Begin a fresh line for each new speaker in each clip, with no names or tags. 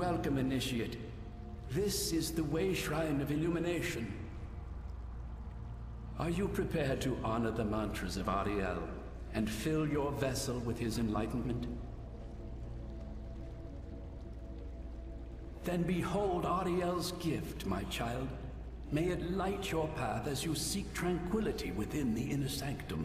Welcome, Initiate. This is the Way Shrine of Illumination. Are you prepared to honor the mantras of Auriel and fill your vessel with his enlightenment? Then behold Auriel's gift, my child. May it light your path as you seek tranquility within the Inner Sanctum.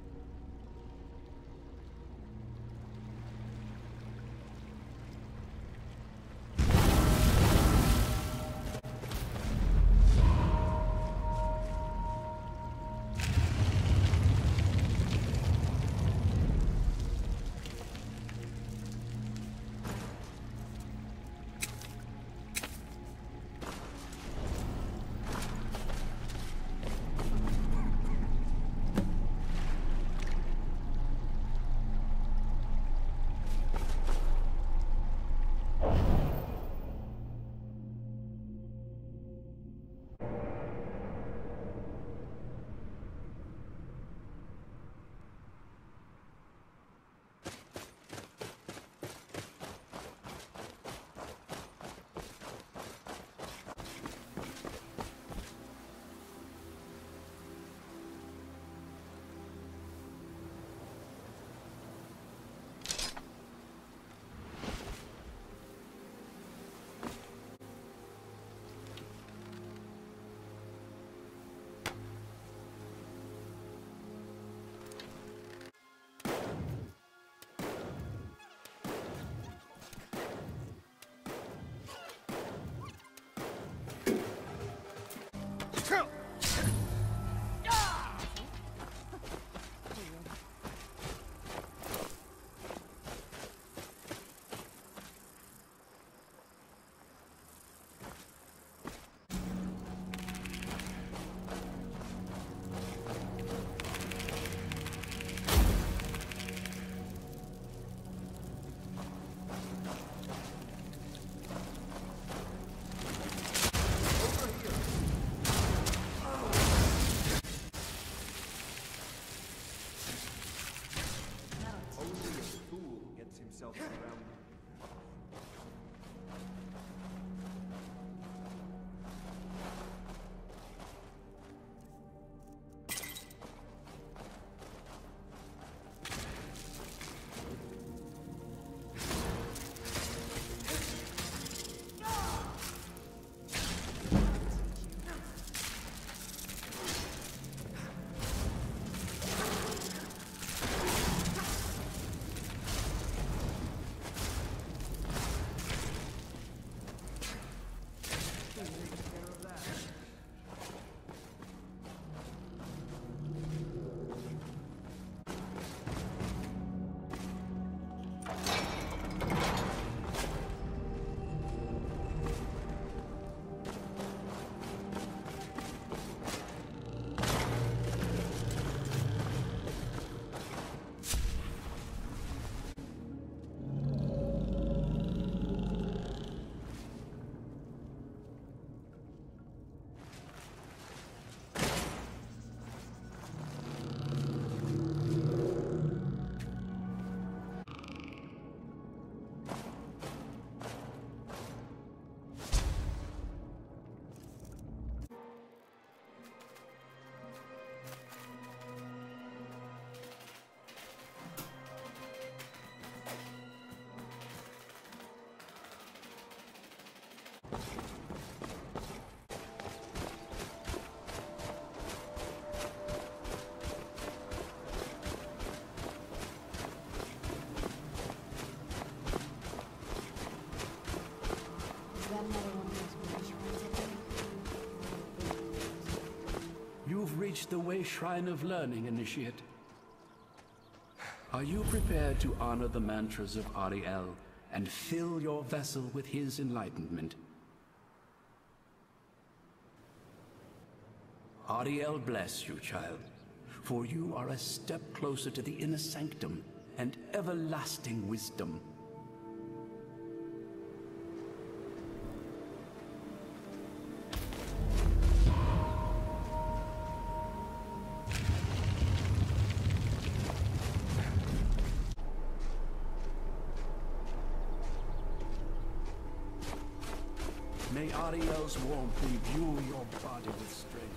You've reached the Way Shrine of Learning, Initiate. Are you prepared to honor the mantras of Auriel and fill your vessel with his enlightenment? Auriel bless you, child, for you are a step closer to the Inner Sanctum and everlasting wisdom. May Auriel's warmth imbue your body with strength.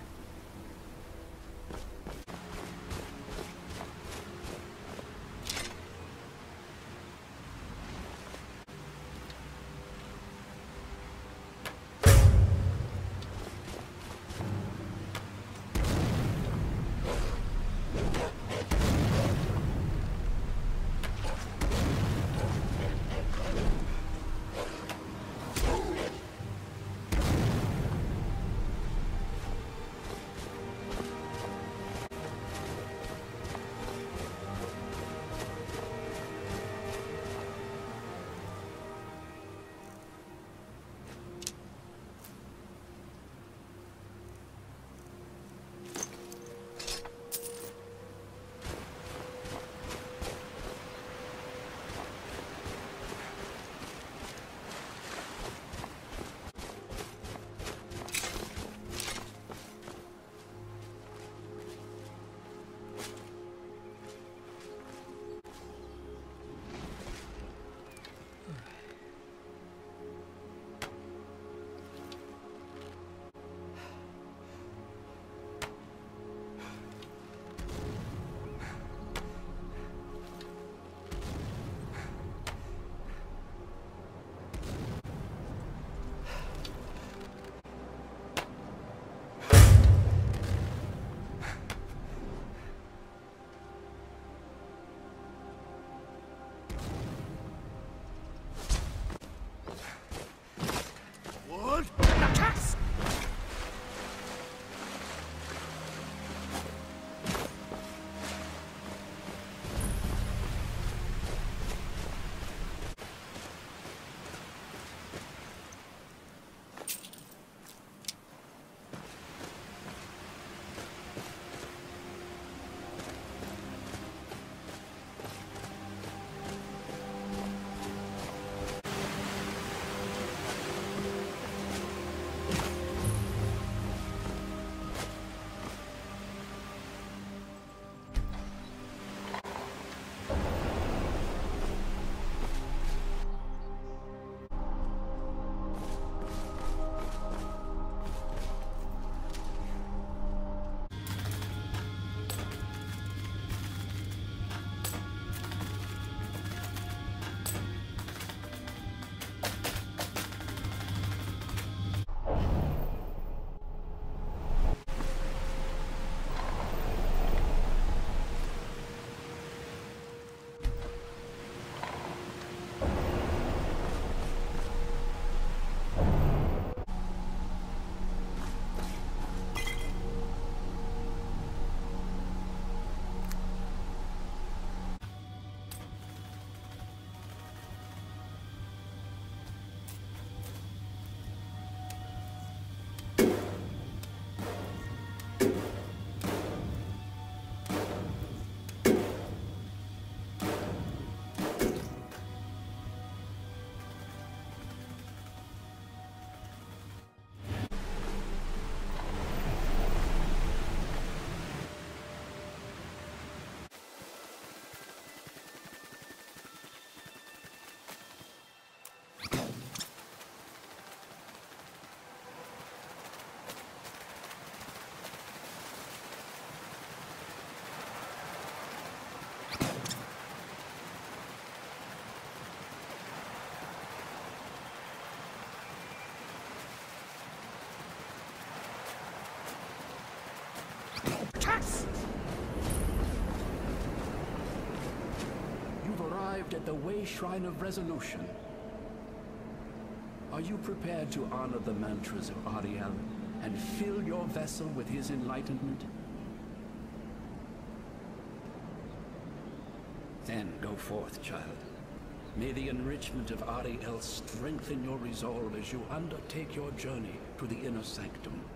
You've arrived at the Way Shrine of Resolution. Are you prepared to honor the mantras of Auriel and fill your vessel with his enlightenment? Then go forth, child. May the enrichment of Auriel strengthen your resolve as you undertake your journey to the Inner Sanctum.